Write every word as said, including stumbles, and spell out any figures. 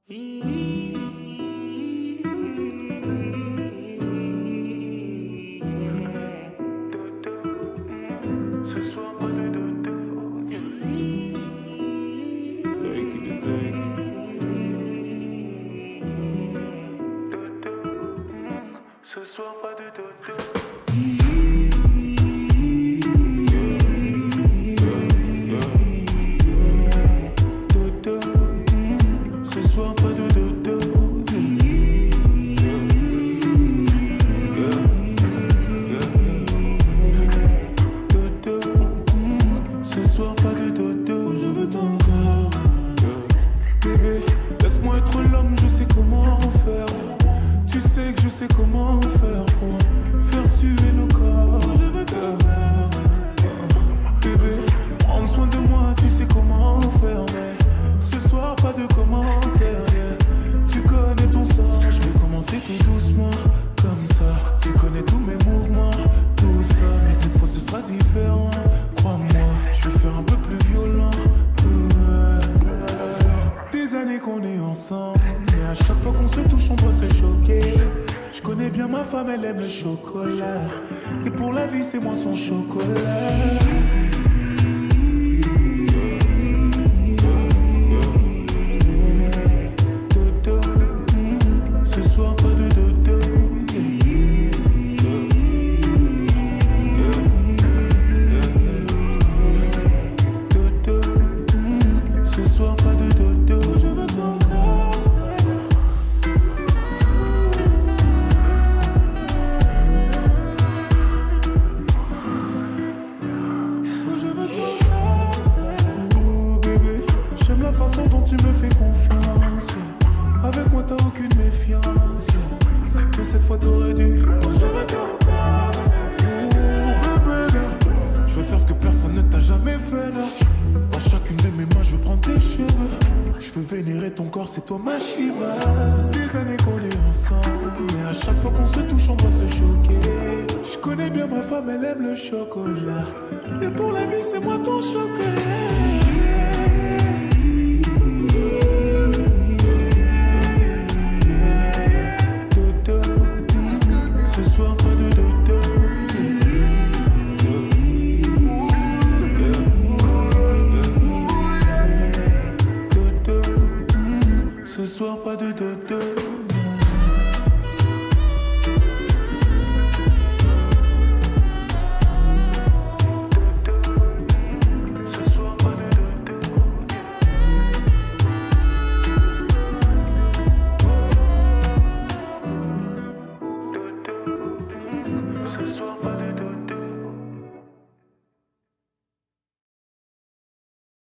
Ce soir pas de dodo, take it, take it. Dodo, ce soir pas de dodo. Laisse-moi être l'homme, je sais comment faire. Tu sais que je sais comment faire pour faire suer nos corps. Je veux te faire. Bébé, prends soin de moi, tu sais comment faire. Mais ce soir, pas de commentaires. Yeah. Tu connais ton sort, je vais commencer tout doucement. Comme ça, tu connais tous mes mouvements. Tout ça, mais cette fois ce sera différent. Crois-moi, je vais faire un peu plus violent. Des années qu'on est ensemble, mais à chaque fois qu'on se touche on doit se choquer. Je connais bien ma femme, elle aime le chocolat, et pour la vie c'est moi son chocolat. Dodo, mm, ce soir pas de dodo. Dodo, mm, ce soir pas de dodo. La façon dont tu me fais confiance, avec moi t'as aucune méfiance, mais cette fois t'aurais dû. Je veux te Je veux faire ce que personne ne t'a jamais fait là. Dans chacune de mes mains je prends tes cheveux. Je veux vénérer ton corps, c'est toi ma Shiva. Des années qu'on est ensemble, mais à chaque fois qu'on se touche on doit se choquer. Je connais bien ma femme, elle aime le chocolat, et pour la vie c'est moi ton chocolat. Ce soir pas de dodo. Ce soir pas de dodo. Dodo, ce soir.